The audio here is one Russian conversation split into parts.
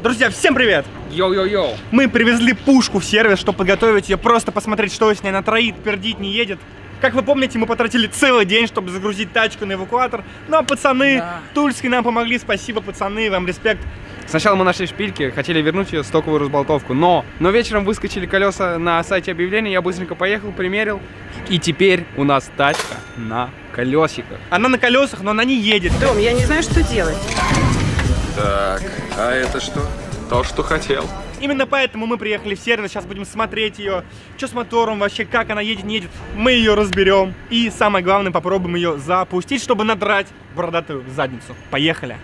Друзья, всем привет! Йоу-йоу-йоу! Мы привезли пушку в сервис, чтобы подготовить ее, просто посмотреть, что с ней, она троит, пердит, не едет. Как вы помните, мы потратили целый день, чтобы загрузить тачку на эвакуатор. Но пацаны тульские нам помогли, спасибо, пацаны, вам респект. Сначала мы нашли шпильки, хотели вернуть ее стоковую разболтовку, но вечером выскочили колеса на сайте объявлений, я быстренько поехал, примерил, и теперь у нас тачка на колесиках. Она на колесах, но она не едет. Том, я не знаю, что делать. Так, а это что? То, что хотел. Именно поэтому мы приехали в сервис, сейчас будем смотреть ее, что с мотором вообще, как она едет, не едет. Мы ее разберем и, самое главное, попробуем ее запустить, чтобы надрать бородатую задницу. Поехали!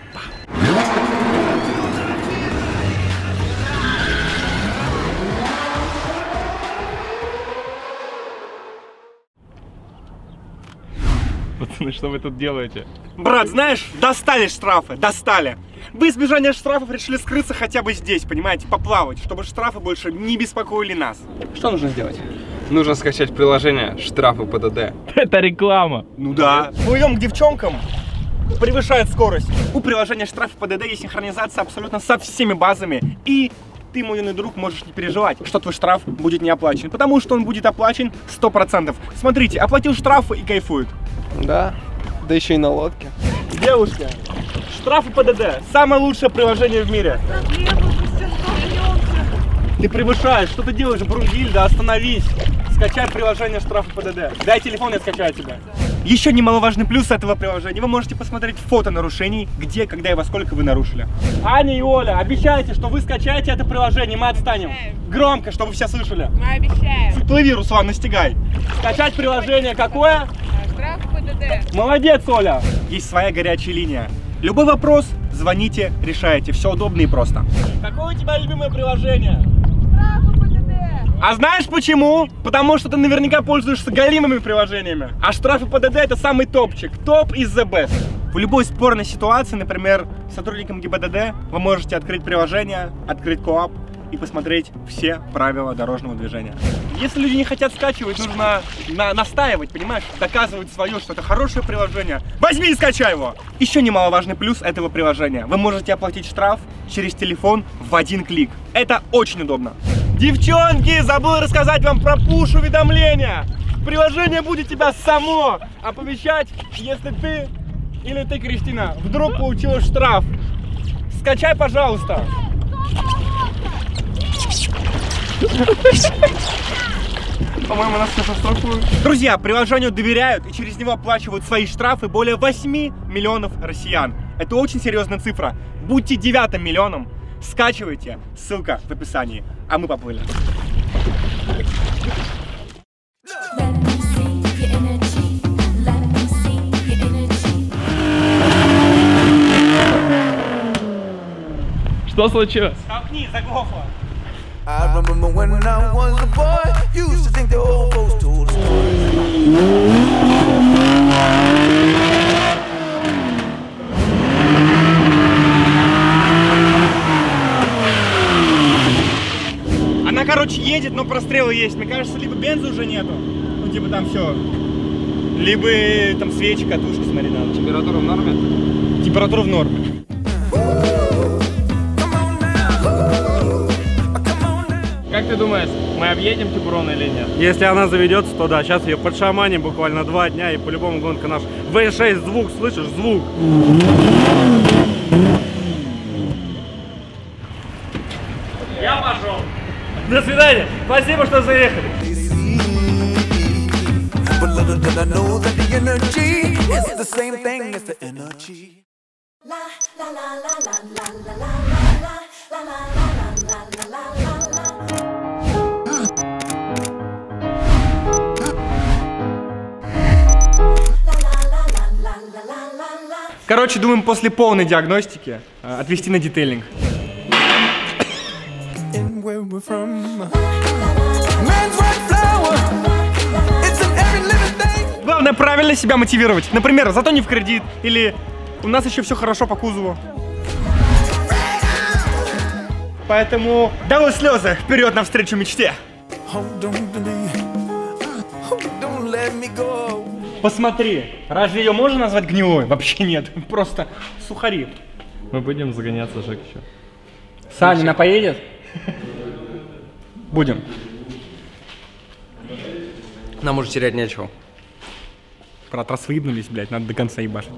Пацаны, что вы тут делаете? Брат, знаешь, достали штрафы, достали. Вы избежания штрафов решили скрыться хотя бы здесь, понимаете, поплавать, чтобы штрафы больше не беспокоили нас. Что нужно сделать? Нужно скачать приложение «Штрафы ПДД». Это реклама. Ну да. Мы идем к девчонкам, превышает скорость. У приложения «Штрафы ПДД» есть синхронизация абсолютно со всеми базами. И ты, мой юный друг, можешь не переживать, что твой штраф будет не оплачен. Потому что он будет оплачен 100%. Смотрите, оплатил штрафы и кайфует. Да, да еще и на лодке. Девушки, штрафы ПДД – самое лучшее приложение в мире. Ты превышаешь, что ты делаешь, Брунгильда, остановись. Скачай приложение штрафы ПДД. Дай телефон, я скачаю тебя. Еще немаловажный плюс этого приложения. Вы можете посмотреть фото нарушений, где, когда и во сколько вы нарушили. Аня и Оля, обещайте, что вы скачаете это приложение, мы отстанем. Громко, чтобы все слышали. Мы обещаем. Плыви, Руслан, настигай. Скачать приложение какое? Штраф ПДД. Молодец, Оля. Есть своя горячая линия. Любой вопрос, звоните, решайте. Все удобно и просто. Какое у тебя любимое приложение? А знаешь почему? Потому что ты наверняка пользуешься галимыми приложениями. А штрафы ПДД это самый топчик. Топ is the best. В любой спорной ситуации, например, с сотрудником ГИБДД, вы можете открыть приложение, открыть КоАП и посмотреть все правила дорожного движения. Если люди не хотят скачивать, нужно настаивать, понимаешь? Доказывать свое, что это хорошее приложение. Возьми и скачай его! Еще немаловажный плюс этого приложения. Вы можете оплатить штраф через телефон в один клик. Это очень удобно. Девчонки, забыл рассказать вам про пуш-уведомления. Приложение будет тебя само оповещать, если ты или ты, Кристина, вдруг получила штраф. Скачай, пожалуйста. По-моему, нас все штрафуют. Друзья, приложению доверяют и через него оплачивают свои штрафы более 8 миллионов россиян. Это очень серьезная цифра. Будьте 9-м миллионом. Скачивайте, ссылка в описании. А мы поплыли. Что случилось? Толкни, заглохло. I remember when I was a boy, used to think the old folks told Она, короче, едет, но прострелы есть. Мне кажется, либо бенза уже нету, ну типа там все, либо там свечи, катушки, смотри, надо. Температура в норме? Температура в норме. Как ты думаешь, мы объедем Тибурон или нет? Если она заведется, то да, сейчас ее подшаманим буквально 2 дня, и по-любому гонка наш. V6 звук, слышишь? Звук. Я пошел. До свидания. Спасибо, что заехали. Короче, думаем после полной диагностики отвезти на детейлинг. Главное правильно себя мотивировать. Например, зато не в кредит. Или у нас еще все хорошо по кузову. Поэтому давай слезы, вперед навстречу мечте. Посмотри, разве ее можно назвать гнилой? Вообще нет, просто сухари. Мы будем загоняться, Жек, еще. Саня, она поедет? Будем. Нам уже терять нечего. Брат, раз выебнулись, блядь, надо до конца ебашить.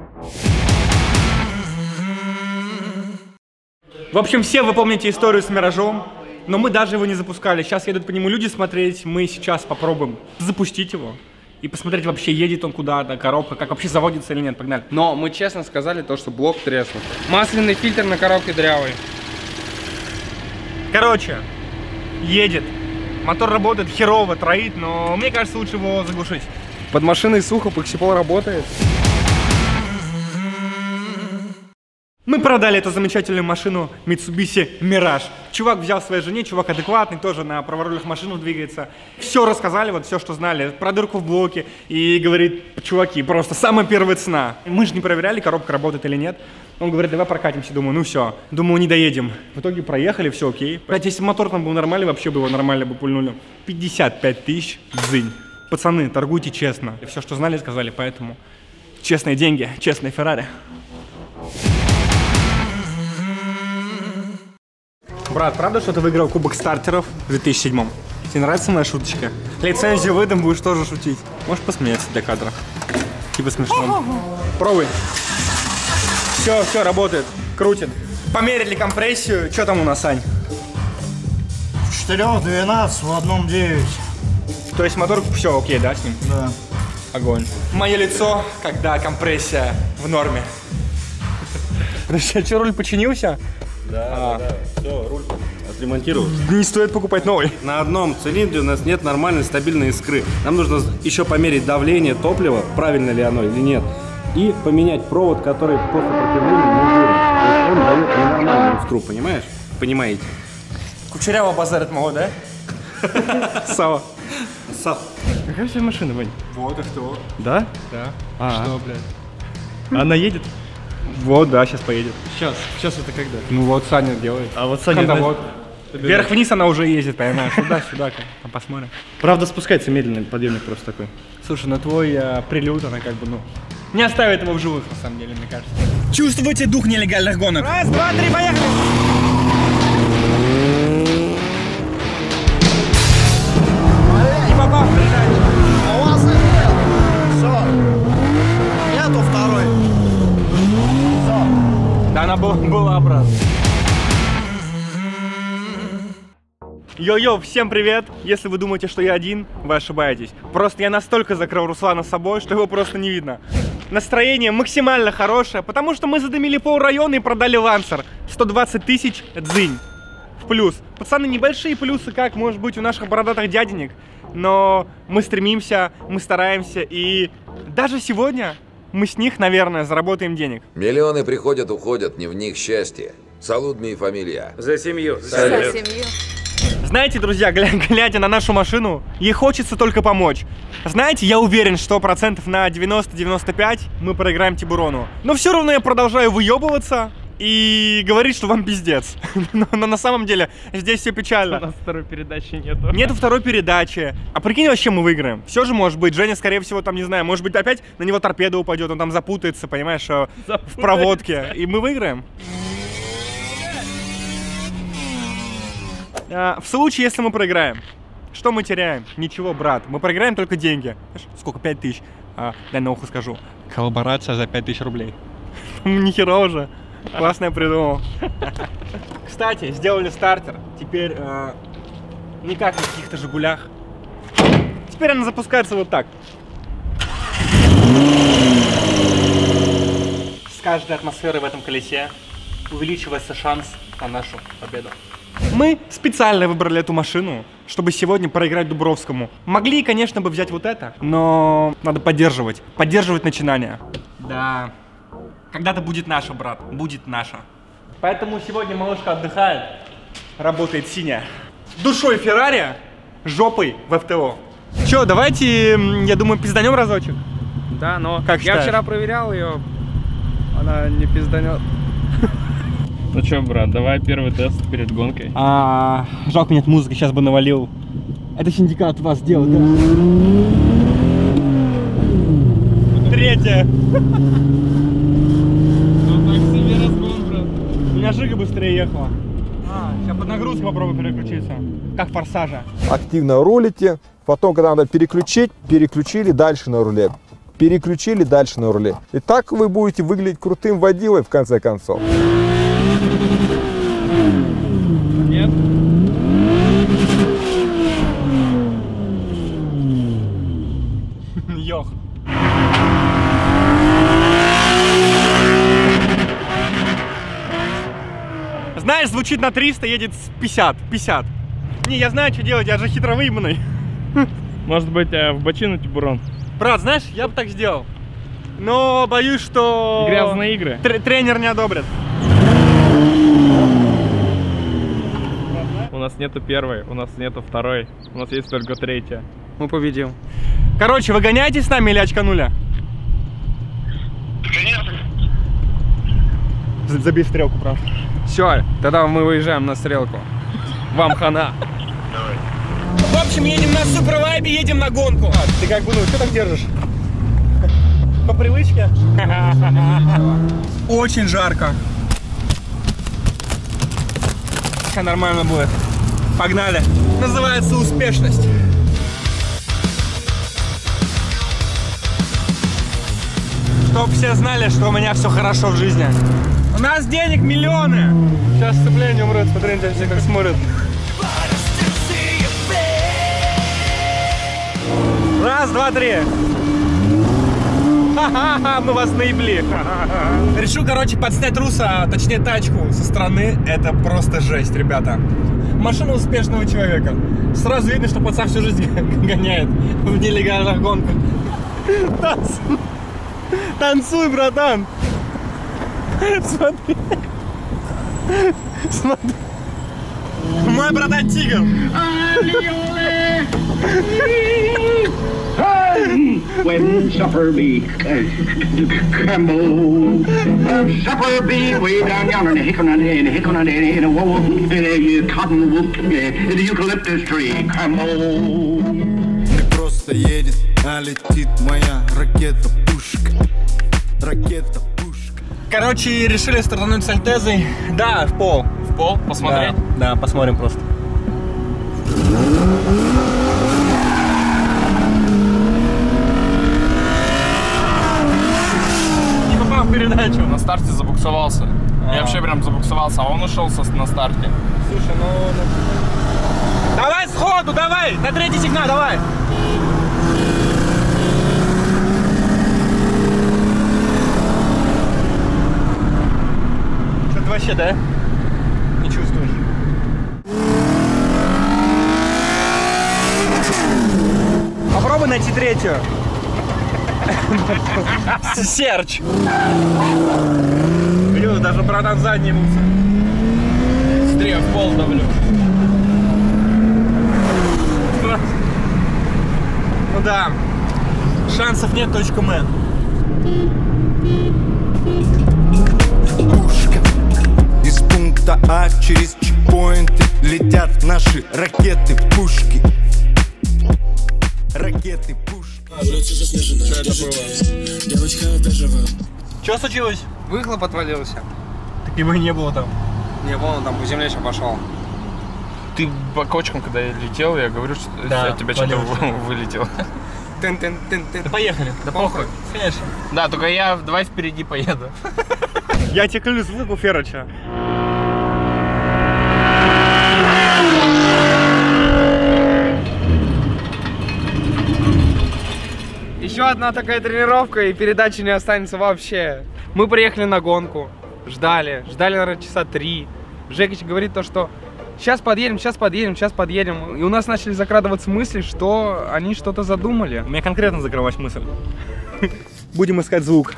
В общем, все вы помните историю с Миражом, но мы даже его не запускали. Сейчас едут по нему люди смотреть, мы сейчас попробуем запустить его и посмотреть, вообще едет он куда-то, коробка, как вообще заводится или нет. Погнали. Но мы честно сказали то, что блок треснул. Масляный фильтр на коробке дрявый. Короче, едет. Мотор работает херово, троит, но мне кажется, лучше его заглушить. Под машиной сухо, Паксипол работает. Мы продали эту замечательную машину Mitsubishi Mirage. Чувак взял своей жене, чувак адекватный, тоже на праворульных машинах двигается. Все рассказали, вот все, что знали, про дырку в блоке. И говорит, чуваки, просто самая первая цена. Мы же не проверяли, коробка работает или нет. Он говорит, давай прокатимся. Думаю, ну все, думаю, не доедем. В итоге проехали, все окей. Блять, если мотор там был нормальный, вообще бы его нормально бы пульнули. 55 тысяч дзынь. Пацаны, торгуйте честно. Все, что знали, сказали, поэтому честные деньги, честные Феррари. Брат, правда, что ты выиграл Кубок стартеров в 2007-м? Тебе нравится моя шуточка? Лицензию выдам, будешь тоже шутить. Можешь посмеяться для кадра? Типа смешно. Пробуй. Все, работает. Крутит. Померили компрессию. Что там у нас, Сань? В 4 12, в одном 9. То есть мотор все окей, да, с ним? Да. Огонь. Мое лицо, когда компрессия в норме. Что, руль починился? Да. Все, руль отремонтировал. Не стоит покупать новый. На одном цилиндре у нас нет нормальной стабильной искры. Нам нужно еще померить давление топлива, правильно ли оно или нет. И поменять провод, который по сопротивлению не жирен. То есть он дает ненормальную искру, понимаешь? Понимаете? Кучеряво базарит мого, да? Сава. Какая вся машина, Вань? Вот и что. Да? Да. Что, блядь? Она едет? Вот, да, сейчас поедет. Сейчас это когда? Ну вот Саня делает. А вот Саня... Хондовод. Вверх-вниз она уже ездит, понимаешь? Сюда, там посмотрим. Правда, спускается медленно, подъемник просто такой. Слушай, ну твой прилюд, она как бы, ну, не оставит его в живых, на самом деле, мне кажется. Чувствуйте дух нелегальных гонок. Раз, два, три, поехали! Не попал, А у вас нет. Все. Нету второй. Все. да она была обратно. Йо-йо, всем привет! Если вы думаете, что я один, вы ошибаетесь. Просто я настолько закрыл Руслана с собой, что его просто не видно. Настроение максимально хорошее, потому что мы задымили полрайона и продали Лансер. 120 тысяч дзынь. В плюс. Пацаны, небольшие плюсы, как может быть у наших бородатых дяденек. Но мы стремимся, мы стараемся, и даже сегодня мы с них, наверное, заработаем денег. Миллионы приходят, уходят, не в них счастье. Салудми и фамилия. За семью. За семью. Знаете, друзья, глядя на нашу машину, ей хочется только помочь. Знаете, я уверен, что процентов на 90-95 мы проиграем Тибурону. Но все равно я продолжаю выебываться и говорить, что вам пиздец. Но на самом деле здесь все печально. У нас второй передачи нету. Нету второй передачи. А прикинь, вообще мы выиграем. Все же может быть. Женя, скорее всего, там, не знаю, может быть, опять на него торпеда упадет, он там запутается, понимаешь, в проводке. И мы выиграем. В случае, если мы проиграем, что мы теряем? Ничего, брат. Мы проиграем только деньги. Знаешь, сколько? 5000. Дай на ухо скажу. Коллаборация за 5000 рублей. Нихера уже. Классно я придумал. Кстати, сделали стартер. Теперь не как на каких-то Жигулях. Теперь она запускается вот так. С каждой атмосферой в этом колесе увеличивается шанс на нашу победу. Мы специально выбрали эту машину, чтобы сегодня проиграть Дубровскому. Могли, конечно, бы взять вот это, но надо поддерживать начинания. Да, когда-то будет наша, брат, будет наша. Поэтому сегодня малышка отдыхает, работает синяя. Душой Феррари, жопой в ФТО. Че, давайте, я думаю, пизданем разочек? Да, но как я вчера проверял ее, она не пизданет. Ну что, брат, давай первый тест перед гонкой. Жалко, нет музыки, сейчас бы навалил. Это синдикат вас делает, да? Третья. Ну так себе разгон, брат. У меня Жига быстрее ехала. Сейчас под нагрузку попробую переключиться. Как в «Форсаже». Активно рулите, потом, когда надо переключить, переключили дальше на руле. Переключили дальше на руле. И так вы будете выглядеть крутым водилой в конце концов. Нет? Йох. Знаешь, звучит на 300, едет с 50. Не, я знаю, что делать, я же хитро выебанный. Может быть, в бочину тибурон? Брат, знаешь, я бы так сделал. Но боюсь, что... Грязные игры. Тренер не одобрит. У нас нету первой, у нас нету второй, у нас есть только третья. Мы победим. Короче, вы гоняете с нами или очканули? Забей стрелку, правда. Все, тогда мы выезжаем на стрелку. Вам хана. В общем, едем на супервайбе, едем на гонку. Ты как бы, ну, что так держишь? По привычке? Очень жарко. Все нормально будет. Погнали. Называется успешность. Чтоб все знали, что у меня все хорошо в жизни. У нас денег миллионы. Сейчас сцепление умрет, смотрите, все как смотрят. Раз, два, три. Ха-ха-ха, мы вас наебли. Решу, короче, подснять руса, точнее тачку со стороны. Это просто жесть, ребята. Машина успешного человека. Сразу видно, что пацан всю жизнь гоняет в нелегальных гонках. Танцуй, братан. Смотри. Смотри. Мой братан тигр. When supper be Campbell, supper be way down yonder in the cottonwood, in the eucalyptus tree, Campbell. Не просто едет, а летит моя ракета-пушка. Ракета-пушка. Короче, решили стартануть с Альтезой. Да, в пол. В пол? Посмотреть? Да, посмотрим просто. Не попал в передачу. На старте забуксовался. Я вообще прям забуксовался, а он ушел на старте. Слушай, ну... Давай сходу, давай! На третий сигнал, давай! Что-то вообще, да? Не чувствуешь? Попробуй найти третью. Серч. Блин, даже братан задний мусор. Быстрее в пол давлю. Ну да, шансов нет, точка М. Пушка. Из пункта А через чекпоинты летят наши ракеты-пушки. Ракеты-пушки. Что это было? Девочка бежевая. Что случилось? Выхлоп отвалился. Так его и не было там. Не, вон он там по земле еще пошел. Ты бокочком, когда я летел, я говорю, что да, от тебя что-то вылетело. Да поехали. Да похуй. Конечно. Да, только давай впереди поеду. Я тебе клянусь, звук у Ферыча. Еще одна такая тренировка, и передачи не останется вообще. Мы приехали на гонку, ждали, наверное, часа 3. Жекич говорит то, что сейчас подъедем. И у нас начали закрадываться мысли, что они что-то задумали. У меня конкретно закрылась мысль. Будем искать звук.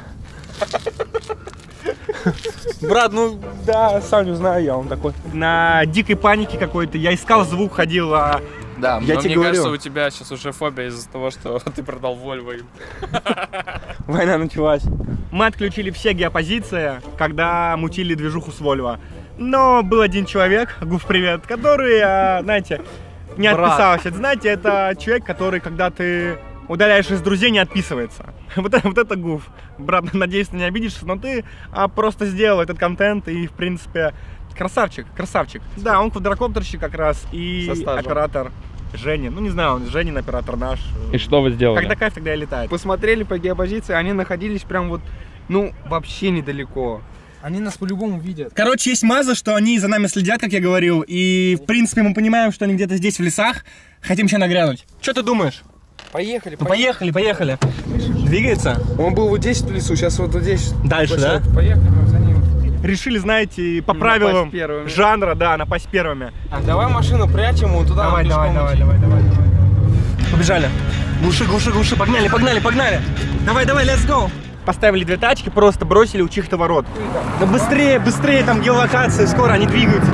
Брат, ну да, сам не знаю, я он такой. На дикой панике какой-то. Я искал звук, ходил, а... Да, я но тебе мне говорю. кажется, у тебя сейчас уже фобия из-за того, что ты продал Вольво. Война началась. Мы отключили все геопозиции, когда мутили движуху с Вольво. Но был один человек, Гуф, привет, который, знаете, не отписался. Знаете, это человек, который, когда ты удаляешь из друзей, не отписывается. Вот это Гуф. Брат, надеюсь, ты не обидишься, но ты просто сделал этот контент, и, в принципе, Красавчик, красавчик. Да, он квадрокоптерщик как раз и оператор Женя. Ну не знаю, он Женин оператор наш. И что вы сделали? Когда кайф, тогда и летает. Посмотрели по геопозиции, они находились прям вот, ну, вообще недалеко. Они нас по-любому видят. Короче, есть маза, что они за нами следят, как я говорил. И, в принципе, мы понимаем, что они где-то здесь, в лесах. Хотим еще нагрянуть. Что ты думаешь? Поехали, ну, поехали. Двигается? Он был вот здесь в лесу, сейчас вот здесь. Дальше, да? Поехали, прям за ним. Решили, знаете, по правилам жанра, да, напасть первыми. Давай машину прячем, вон туда. Давай. Побежали. Глуши, погнали. Давай, let's go. Поставили 2 тачки, просто бросили у чьих-то ворот. Да быстрее, там геолокация, скоро они двигаются.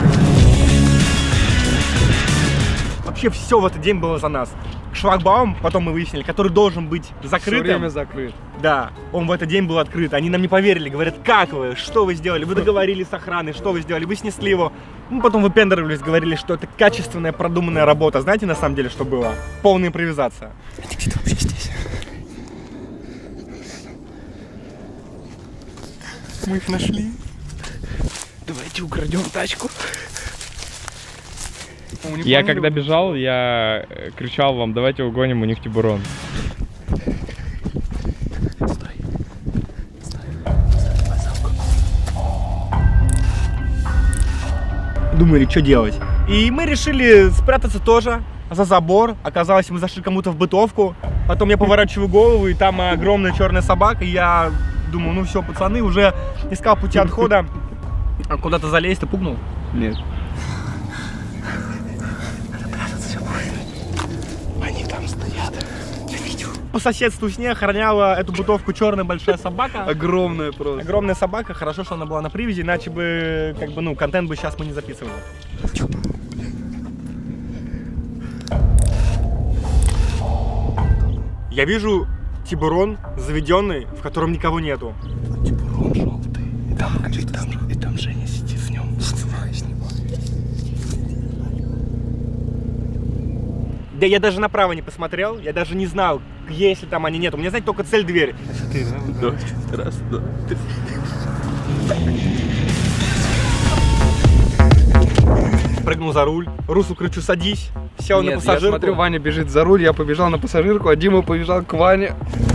Вообще все в этот день было за нас. Шлагбаум, потом мы выяснили, который должен быть закрытым. Все время закрыт. Да, он в этот день был открыт. Они нам не поверили, говорят, как вы, что вы сделали? Вы договорились с охраной, что вы сделали? Вы снесли его. Мы потом выпендривались, говорили, что это качественная, продуманная работа. Знаете, на самом деле, что было? Полная импровизация. Они где-то вообще здесь. Мы их нашли. Давайте украдем тачку. Я когда бежал, я кричал вам, давайте угоним, у них тибурон. Думали, что делать. И мы решили спрятаться тоже за забор. Оказалось, мы зашли кому-то в бытовку. Потом я поворачиваю голову, и там огромная черная собака. И я думаю, ну все, пацаны, уже искал пути отхода. А куда-то залезть, ты пугнул? Нет. Они там стоят. Я видел. По соседству с ней охраняла эту бытовку черная большая собака. Огромная просто. Огромная собака. Хорошо, что она была на привязи, иначе бы, как бы, ну, контент бы сейчас мы не записывали. Я вижу тибурон заведенный, в котором никого нету. Тибурон желтый. И там Женя сидит в нем. Снимай. Да я даже направо не посмотрел, я даже не знал, есть ли там они, нет. У меня, знаете, только цель дверь. Раз, два, три. Прыгнул за руль, Русу кричу, садись, сел на пассажирку. Я смотрю, Ваня бежит за руль, я побежал на пассажирку, а Дима побежал к Ване.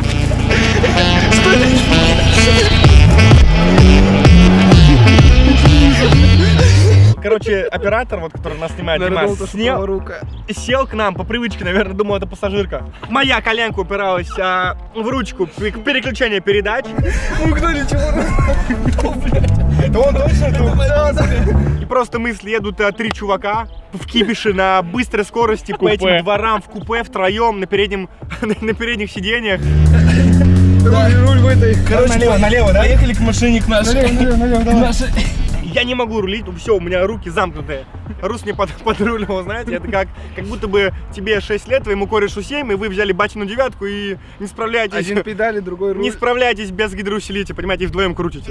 Короче, оператор, вот, который нас снимает, сел к нам по привычке, наверное, думал, это пассажирка. Моя коленка упиралась в ручку переключения передач. Угнали чего? Это он точно? И просто мысли, едут 3 чувака в кипише на быстрой скорости по этим дворам в купе втроем на передних сиденьях. Руль в этой. Короче, налево, да? Поехали к машине к нашей. Налево. Я не могу рулить, все, у меня руки замкнутые. Рус мне подруливал, знаете, это как будто бы тебе 6 лет, твоему корешу 7, и вы взяли батину 9 и не справляетесь. Один педали, другой руль. Не справляетесь без гидроусилителя, понимаете, и вдвоем крутите.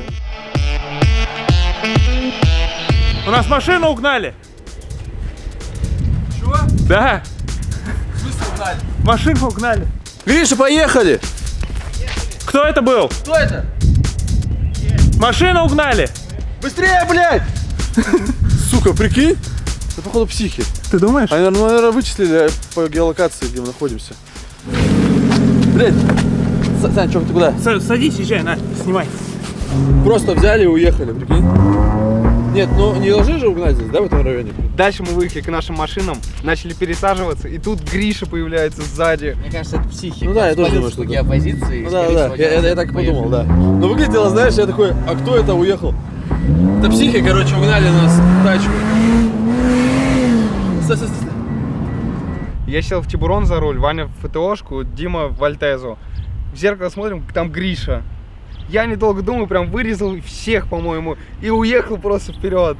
У нас машину угнали. Чего? Да. В смысле угнали? Машину угнали. Гриша, поехали! Кто это был? Кто это? Машину угнали. Быстрее, блядь! Сука, прикинь? Это, походу, психи. Ты думаешь? Они, наверное, вычислили по геолокации, где мы находимся. Блядь! Сань, что ты куда? Садись, езжай, на, снимай. Просто взяли и уехали, прикинь? Нет, ну не должны же угнать здесь, да, в этом районе? Дальше мы выехали к нашим машинам, начали пересаживаться, и тут Гриша появляется сзади. Мне кажется, это психика. Ну да, я тоже думаю, что геопозиции. Ну да, я так и подумал, да. Но выглядело, знаешь, я такой, а кто это уехал? Это психи, короче, угнали нас тачку. Стой. Я сел в тибурон за руль, Ваня в ФТОшку, Дима в Альтезу. В зеркало смотрим, там Гриша. Я недолго думаю, прям вырезал всех, по-моему, и уехал просто вперед.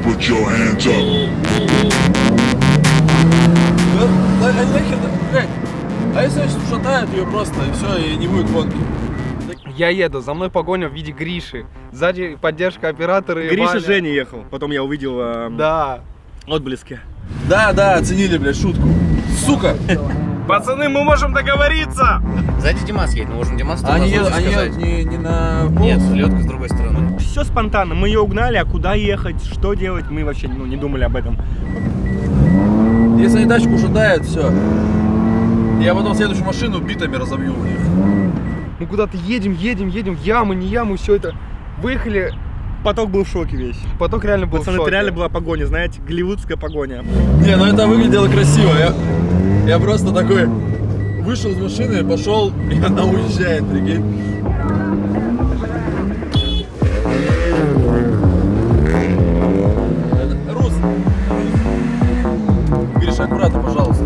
А если ушатают ее просто, и все, и не будет гонки? Я еду, за мной погоня в виде Гриши. Сзади поддержка оператора и Гриша Ваня. Женя ехал, потом я увидел да. отблески. Да, оценили, блядь, шутку. Сука! Пацаны, мы можем договориться! Сзади Димас едет, мы можем Димасу Они едут не на... Нет, лёдка с другой стороны. все спонтанно. Мы ее угнали, а куда ехать, что делать, мы вообще не думали об этом. Если они тачку ушатают, все. Я потом следующую машину битами разобью у них. Мы куда-то едем, ямы, не ямы, все это. Выехали. Поток был в шоке весь. Поток реально был в шоке. Это реально была погоня, знаете, голливудская погоня. Не, ну это выглядело красиво. Я просто такой вышел из машины, пошел, и она уезжает, прикинь. Рус! Гриша, аккуратно, пожалуйста.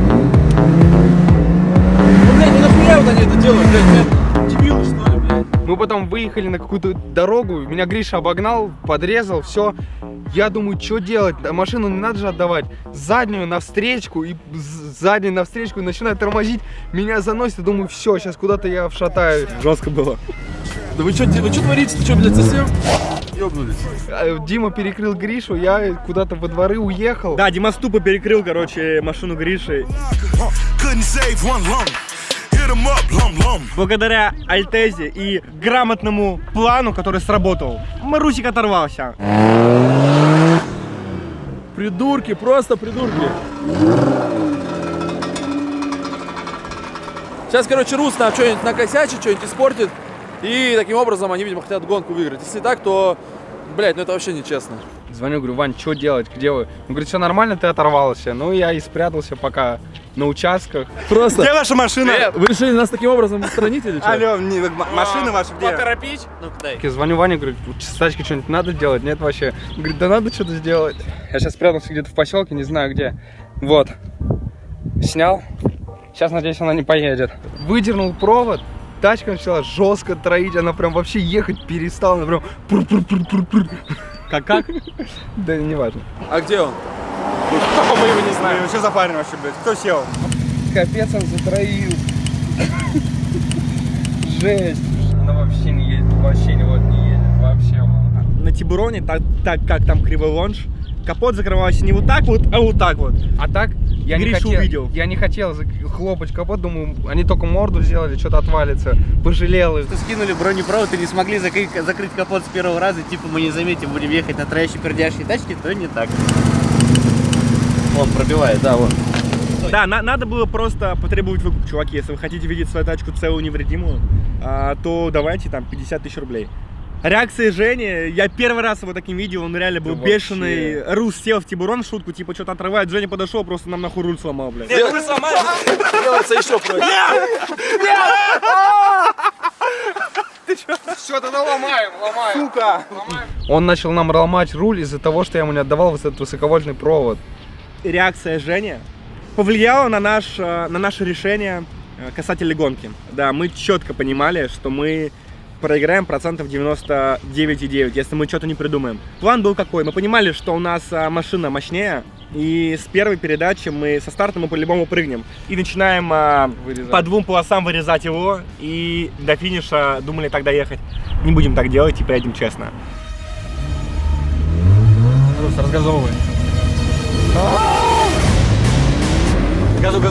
Ну, блядь, ну нахуя вот они это делают, блядь, дебилы, что ли, блядь? Мы потом выехали на какую-то дорогу, меня Гриша обогнал, подрезал, все. Я думаю, что делать? Машину не надо же отдавать. Заднюю навстречку и заднюю навстречку начинает тормозить. Меня заносит, думаю, все, сейчас куда-то я вшатаю. Жестко было. Да вы что творите? Ты что, блядь, совсем ёбнулись? Дима перекрыл Гришу, я куда-то во дворы уехал. Да, Дима тупо перекрыл, короче, машину Гриши. Благодаря Альтезе и грамотному плану, который сработал, Марусик оторвался. Придурки, просто придурки. Сейчас, короче, Рус нам что-нибудь накосячит, что-нибудь испортит. И таким образом они, видимо, хотят гонку выиграть. Если так, то, блядь, ну это вообще нечестно. Звоню, говорю, Вань, что делать, где вы? Он говорит, все нормально, ты оторвался. Ну, я и спрятался пока на участках. Просто. Где ваша машина? Вы решили нас таким образом устранить или что? Алло, машина ваша где? Поторопить? Ну-ка дай. Я звоню Ване, говорю, с тачкой что-нибудь надо делать? Нет вообще. Он говорит, да надо что-то сделать. Я сейчас спрятался где-то в поселке, не знаю где. Вот. Снял. Сейчас, надеюсь, она не поедет. Выдернул провод. Тачка начала жестко троить, она прям вообще ехать перестала, она прям пур-пур-пур-пур-пур. Как? Да не важно. А где он? Мы его не знаем. Что за парень вообще, блядь? Кто сел? Капец, он затроил. Жесть. Она вообще не едет, вообще не едет, вообще. На Тибуроне, так как там кривой лонж, капот закрывался не вот так вот, а вот так вот. А так я не хотел хлопать капот, думаю, они только морду сделали, что-то отвалится, пожалел их. Скинули бронепровод и не смогли закрыть капот с первого раза, типа мы не заметим, будем ехать на троящей пердящей тачке, то не так. Он пробивает, да, вот. Да, надо было просто потребовать выкуп, чуваки. Если вы хотите видеть свою тачку целую, невредимую, то давайте там 50 тысяч рублей. Реакция Жени, я первый раз его таким видел, он реально был бешеный. Рус сел в Тибурон в шутку, типа что-то отрывает. Женя подошел, просто нам нахуй руль сломал, блядь. Нет, руль сломали? Делается еще проще. Ты что? Что-то ломаем. Сука! Он начал нам ломать руль из-за того, что я ему не отдавал этот высоковольтный провод. Реакция Жени повлияла на наше решение касательно гонки. Да, мы четко понимали, что мы проиграем процентов 99,9, если мы что-то не придумаем. План был какой? Мы понимали, что у нас машина мощнее, и с первой передачи мы со старта мы по-любому прыгнем. И начинаем по двум полосам вырезать его, и до финиша думали тогда ехать. Не будем так делать и поедем честно. Рус, разгазовывай. Газу.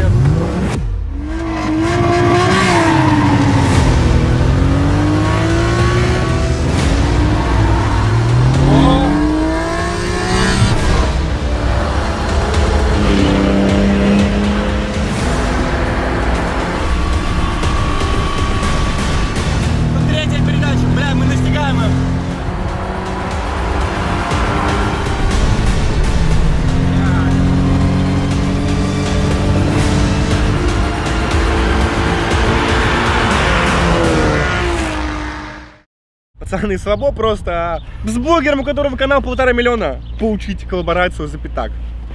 Третья передача, бля, мы настигаем их. Пацаны, слабо просто с блогером, у которого канал 1,5 миллиона, поучить коллаборацию за пятак.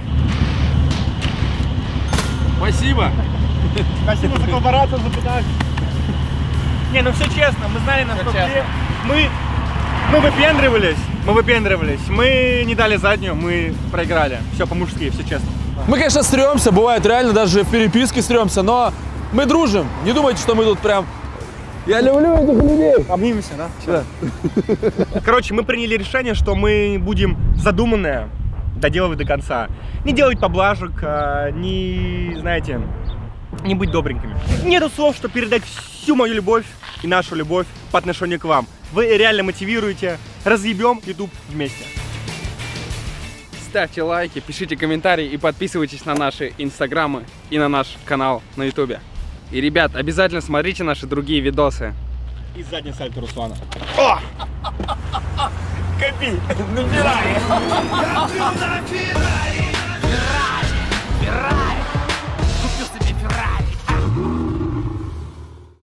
Спасибо. Спасибо за коллаборацию за пятак. Не, ну все честно, мы знали, насколько мы выпендривались, мы не дали заднюю, мы проиграли. Все по-мужски, все честно. Мы, конечно, стремся, бывает реально даже в переписке стремся, но мы дружим. Не думайте, что мы тут прям... Я люблю этих людей. Обнимемся, да? Да. Короче, мы приняли решение, что мы будем задуманное доделывать до конца. Не делать поблажек, не, знаете, не быть добренькими. Нету слов, чтобы передать всю мою любовь и нашу любовь по отношению к вам. Вы реально мотивируете. Разъебем YouTube вместе. Ставьте лайки, пишите комментарии и подписывайтесь на наши инстаграмы и на наш канал на ютубе. И, ребят, обязательно смотрите наши другие видосы. И задний сальто Руслана. О! Копи! Набирай!